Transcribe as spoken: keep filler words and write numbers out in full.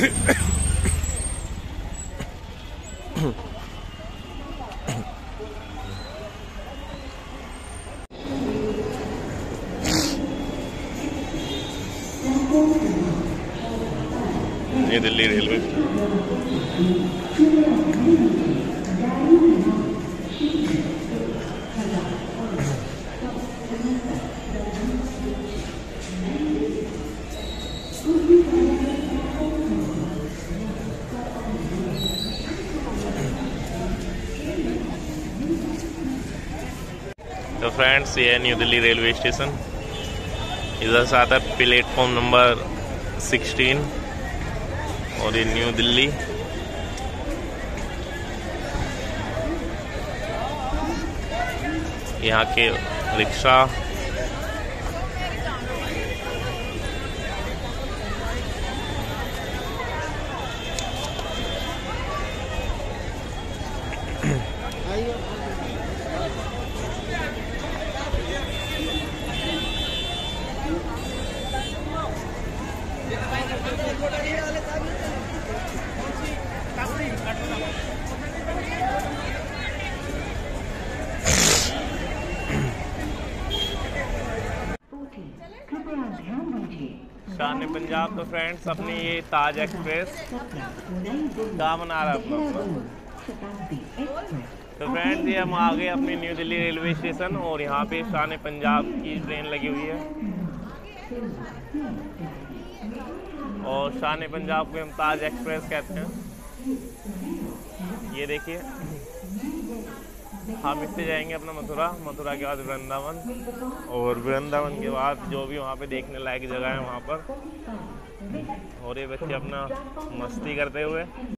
ये दिल्ली रेलवे। तो फ्रेंड्स, ये है न्यू दिल्ली रेलवे स्टेशन। इधर से आता है प्लेटफॉर्म नंबर सिक्सटीन और ये न्यू दिल्ली। यहाँ के रिक्शा, शान पंजाब। तो फ्रेंड्स, अपनी ये ताज एक्सप्रेस कहाँ बना रहा है अपना। तो फ्रेंड्स, ये हम आ गए अपनी न्यू दिल्ली रेलवे स्टेशन और यहाँ पे शान पंजाब की ट्रेन लगी हुई है। और शान पंजाब को हम ताज एक्सप्रेस कहते हैं। ये देखिए, हम इससे जाएंगे अपना मथुरा, मथुरा के बाद वृंदावन, और वृंदावन के बाद जो भी वहाँ पे देखने लायक जगह है वहाँ पर। और ये बच्चे अपना मस्ती करते हुए